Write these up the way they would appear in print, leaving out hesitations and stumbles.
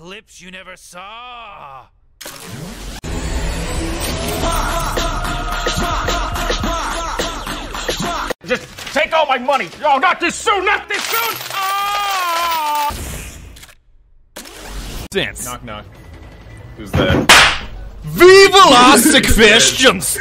clips you never saw. Just take all my money! Oh, not this soon! Not this soon! Oh! Dance. Knock knock. Who's that? Viva las questions!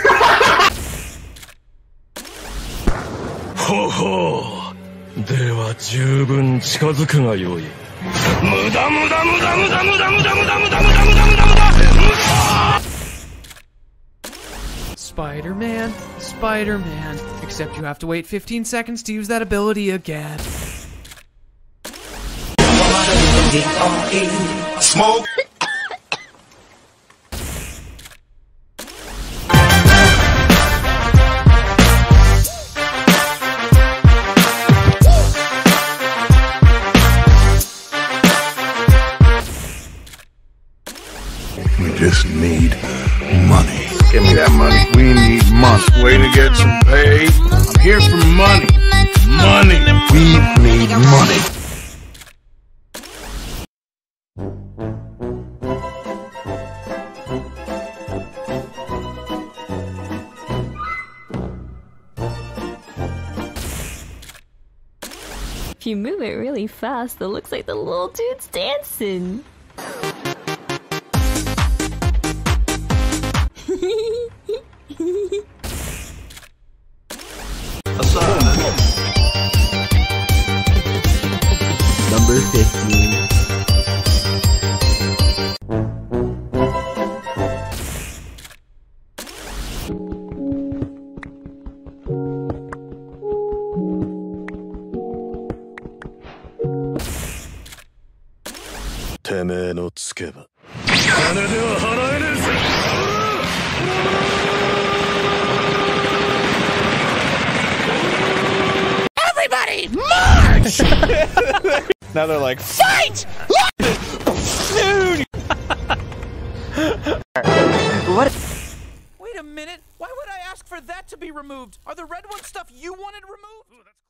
Ho ho! では十分近づくがよい。無駄無駄無駄無駄無駄無駄無駄無駄無駄無駄無駄無駄無駄。 Spider-Man, Spider-Man. Except you have to wait 15 seconds to use that ability again. Smoke! We just need money. Give me that money. We need money. Way to get some pay. I'm here for money. Money. We need money. If you move it really fast, it looks like the little dude's dancing. Number 15. Everybody, march! Now they're like, Fight! What? Wait a minute. Why would I ask for that to be removed? Are the red ones stuff you wanted removed? Ooh, that's